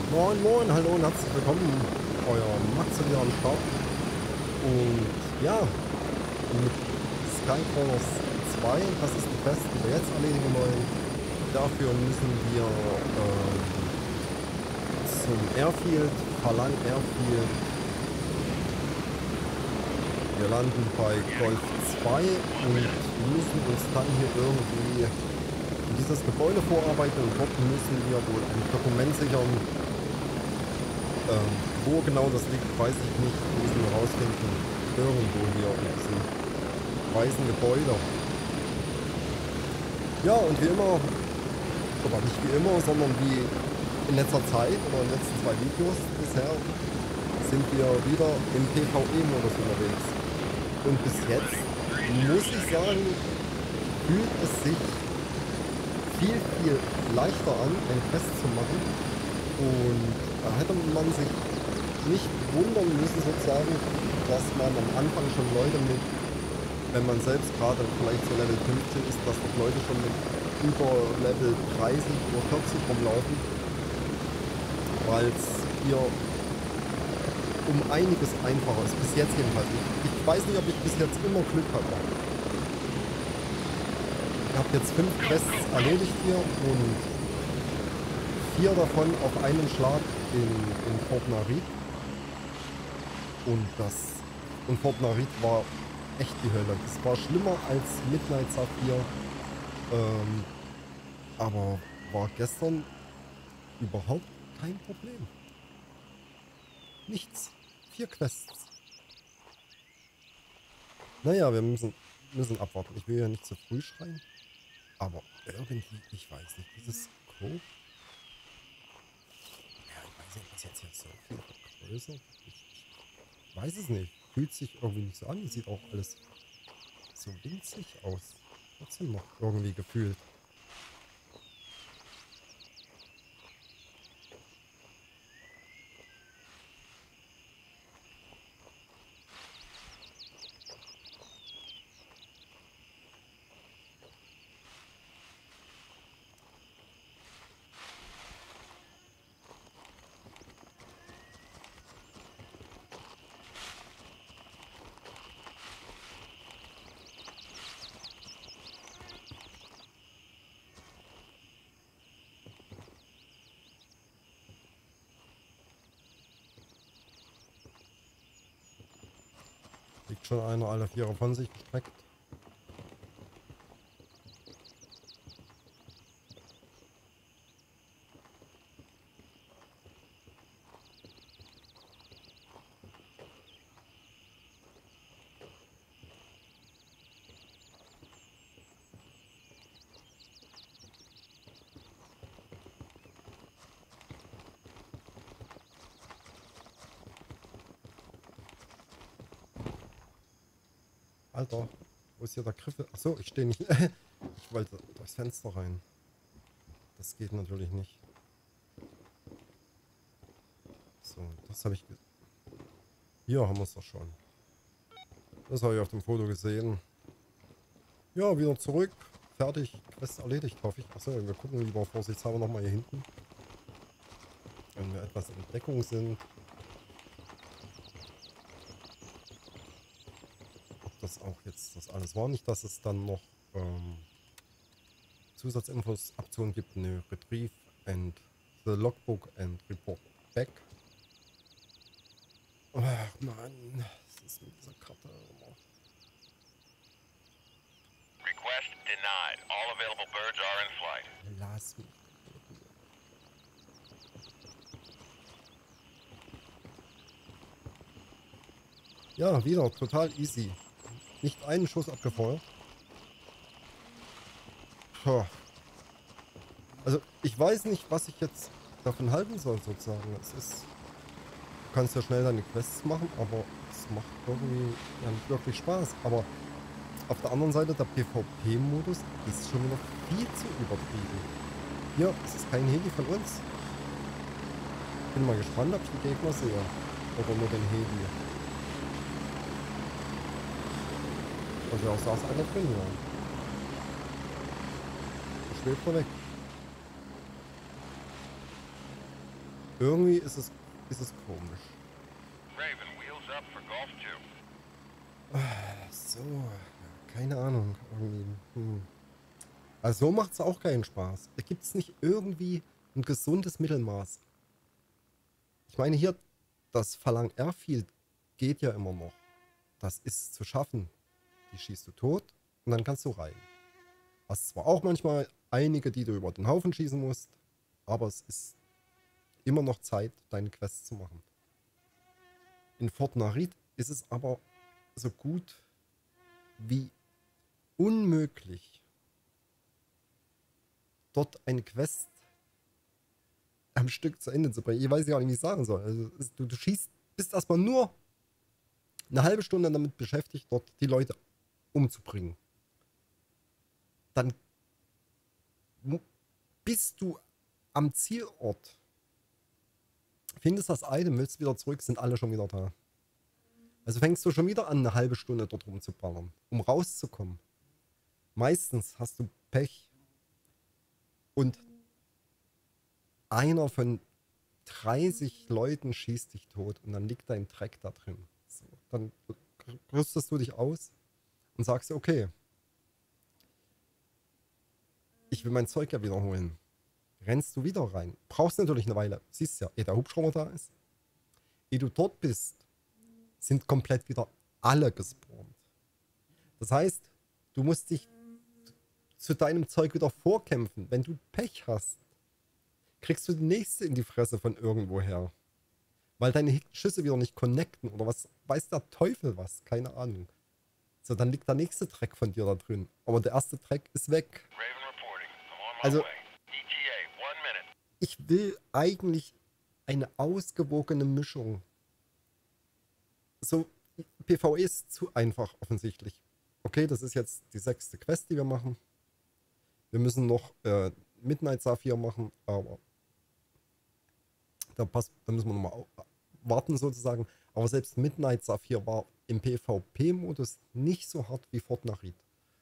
Moin Moin, hallo und herzlich willkommen, euer Maximilian Start. Und ja, mit Skycrawlers 2, das ist die Quest, die wir jetzt erledigen wollen. Dafür müssen wir zum Airfield, Phalang Airfield. Wir landen bei Golf 2 und müssen uns dann hier irgendwie in dieses Gebäude vorarbeiten und dort müssen wir wohl ein Dokument sichern. Wo genau das liegt, weiß ich nicht. Wir müssen herausfinden. Irgendwo hier in diesem weißen Gebäude. Ja, und wie immer, aber nicht wie immer, sondern wie in letzter Zeit oder in den letzten 2 Videos bisher, sind wir wieder im PvE-Modus unterwegs. Und bis jetzt, muss ich sagen, fühlt es sich viel, viel leichter an, eine Quest zu machen. Und da hätte man sich nicht wundern müssen, sozusagen, dass man am Anfang schon Leute mit, wenn man selbst gerade vielleicht so Level 15 ist, dass dort Leute schon mit über Level 30 oder 40 rumlaufen, weil es hier um einiges einfacher ist. Bis jetzt jedenfalls nicht. Ich weiß nicht, ob ich bis jetzt immer Glück hatte. Ich habe jetzt 5 Quests erledigt hier und 4 davon auf einen Schlag in Fort Narid. Und Fort Narid war echt die Hölle. Das war schlimmer als Midnight Sapphire. Aber war gestern überhaupt kein Problem. Nichts. 4 Quests. Naja, wir müssen abwarten. Ich will ja nicht zu früh schreien. Aber irgendwie, ich weiß nicht, dieses Scope. Ja, ich weiß nicht, ob das jetzt hier so viel vergrößert. Ich weiß es nicht. Fühlt sich irgendwie nicht so an. Sieht auch alles so winzig aus. Trotzdem noch irgendwie gefühlt. Liegt schon einer alle 4 von sich gestreckt. Alter, wo ist hier der Griffel? Achso, ich stehe nicht. Ich wollte durchs Fenster rein. Das geht natürlich nicht. So, das habe ich... Hier haben wir es doch schon. Das habe ich auf dem Foto gesehen. Ja, wieder zurück. Fertig. Quest erledigt, hoffe ich. Achso, wir gucken lieber vorsichtshalber nochmal hier hinten. Wenn wir etwas in Deckung sind. Ob das auch jetzt das alles war. Nicht, dass es dann noch Zusatzinfos Optionen gibt. Eine Retrieve and the Logbook and Report Back. Ach Mann, was ist mit dieser Karte immer? Request denied. All available birds are in flight. Lass mich. Ja, wieder total easy. Nicht einen Schuss abgefeuert. Puh. Also ich weiß nicht, was ich jetzt davon halten soll, sozusagen. Es ist... Du kannst ja schnell deine Quests machen, aber es macht irgendwie ja nicht wirklich Spaß. Aber auf der anderen Seite, der PvP-Modus ist schon wieder viel zu übertrieben. Hier, es ist kein Heli von uns. Bin mal gespannt, ob ich die Gegner sehe. Oder nur den Heli. Und ja, auch saß einer drin, ja. Schwebt er weg. Irgendwie ist es komisch. Raven, wheels up for Golf 2. So, ja, keine Ahnung. Irgendwie. Also so macht es auch keinen Spaß. Da gibt es nicht irgendwie ein gesundes Mittelmaß. Ich meine hier, das Verlang Airfield geht ja immer noch. Das ist zu schaffen. Die schießt du tot und dann kannst du rein. Hast zwar auch manchmal einige, die du über den Haufen schießen musst, aber es ist immer noch Zeit, deine Quests zu machen. In Fort Narid ist es aber so gut wie unmöglich, dort eine Quest am Stück zu Ende zu bringen. Ich weiß ja auch nicht, wie ich sagen soll. Also, du schießt, bist erstmal nur eine halbe Stunde damit beschäftigt, dort die Leute umzubringen. Dann bist du am Zielort, findest das Item, willst wieder zurück, sind alle schon wieder da. Also fängst du schon wieder an, eine halbe Stunde dort rumzuballern, um rauszukommen. Meistens hast du Pech und einer von 30 Leuten schießt dich tot und dann liegt dein Dreck da drin. So, dann rüstest du dich aus und sagst dir, okay, ich will mein Zeug ja wiederholen. Rennst du wieder rein. Brauchst natürlich eine Weile. Siehst ja, ehe der Hubschrauber da ist. Ehe du dort bist, sind komplett wieder alle gespawnt. Das heißt, du musst dich zu deinem Zeug wieder vorkämpfen. Wenn du Pech hast, kriegst du die nächste in die Fresse von irgendwoher. Weil deine Schüsse wieder nicht connecten oder was weiß der Teufel was. Keine Ahnung. So, dann liegt der nächste Track von dir da drin. Aber der erste Track ist weg. Also, ich will eigentlich eine ausgewogene Mischung. So, PvE ist zu einfach offensichtlich. Okay, das ist jetzt die 6. Quest, die wir machen. Wir müssen noch Midnight Sapphire machen, aber da müssen wir nochmal warten sozusagen. Aber selbst Midnight Sapphire war im PvP-Modus nicht so hart wie Fort Narid.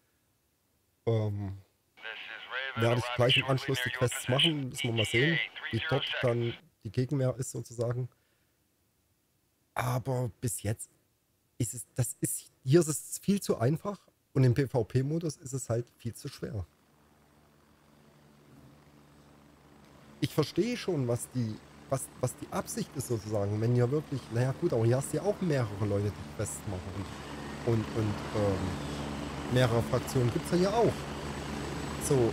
Werde ich gleich im Anschluss die Quests machen, müssen wir mal sehen, wie dort dann die Gegenwehr ist sozusagen. Aber bis jetzt ist hier ist es viel zu einfach und im PvP-Modus ist es halt viel zu schwer. Ich verstehe schon, was die Absicht ist sozusagen, wenn ihr wirklich, naja gut, aber hier hast du ja auch mehrere Leute, die Quests machen und mehrere Fraktionen gibt es ja hier auch. So.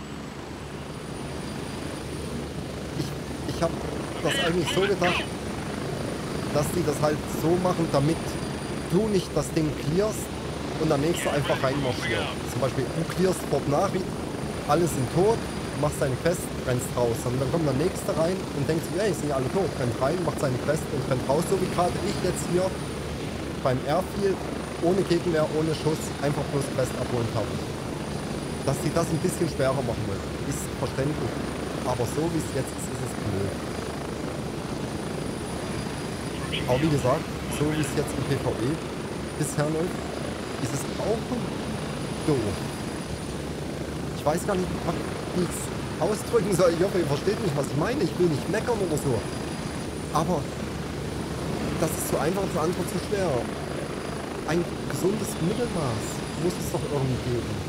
Ich habe das eigentlich so gedacht, dass die das halt so machen, damit du nicht das Ding clearst und der nächste einfach reinmarschiert. Zum Beispiel, du clearst Fort Narid, alle sind tot, machst deine Quest, rennst raus. Und dann kommt der nächste rein und denkt sich, ey, sind ja alle tot, rennt rein, macht seine Quest und rennt raus, so wie gerade ich jetzt hier beim Airfield, ohne Gegenwehr, ohne Schuss, einfach bloß Quest abholen habe. Dass sie das ein bisschen schwerer machen wollen, ist verständlich. Aber so wie es jetzt ist, ist es blöd. Aber wie gesagt, so wie es jetzt im PvE bisher läuft, ist es auch doof. Ich weiß gar nicht, wie ich es ausdrücken soll. Ich hoffe, ihr versteht nicht, was ich meine. Ich will nicht meckern oder so. Aber das ist so einfach, das andere zu schwer. Ein gesundes Mittelmaß muss es doch irgendwie geben.